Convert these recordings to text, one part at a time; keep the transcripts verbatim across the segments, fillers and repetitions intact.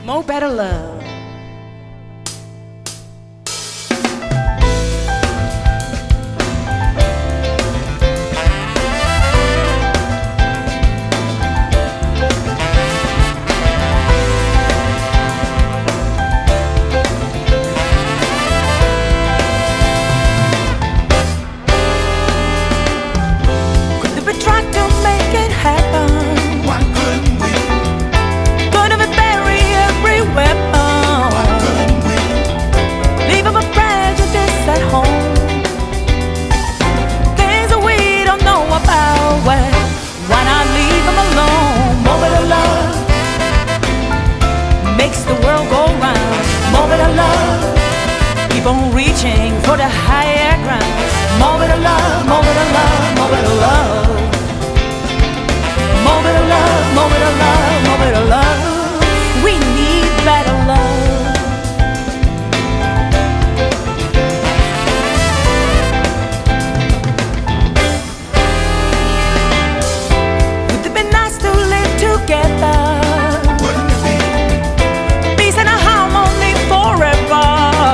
More better love. Keep on reaching for the higher ground. More bit of love, more bit of love, more bit of love. More bit of love, more bit of love, more bit of love. We need better love. Would it be nice to live together? Wouldn't it be? Peace and harmony forever.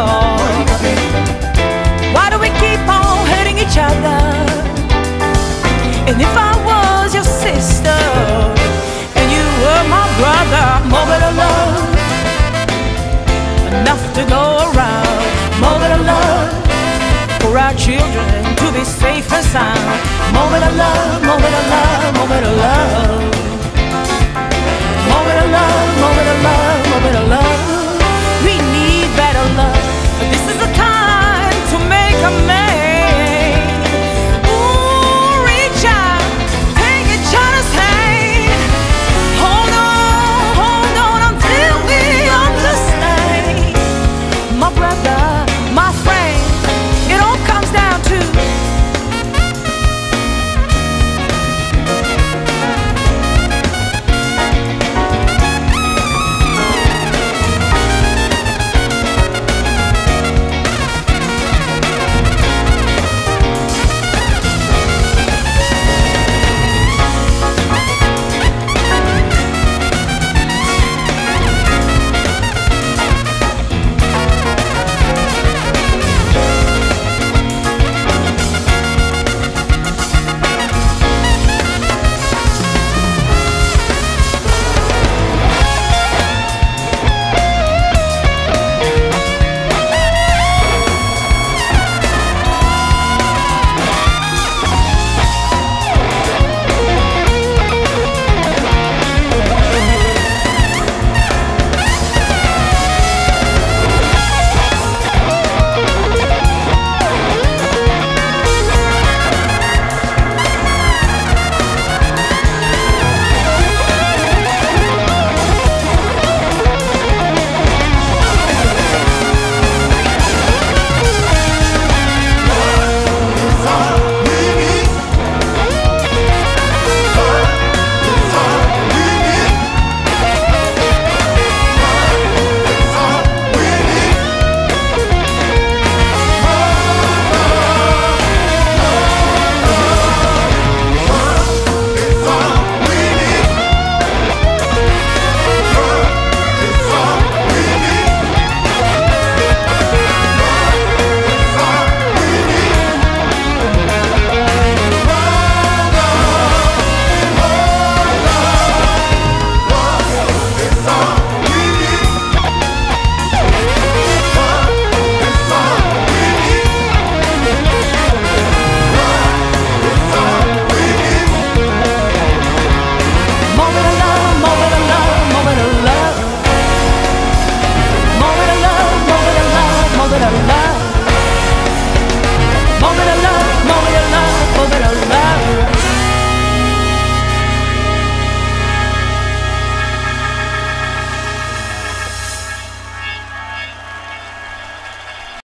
And if I was your sister and you were my brother, more better love, enough to go around. More better love for our children to be safe and sound. More better love, more better love, more better love.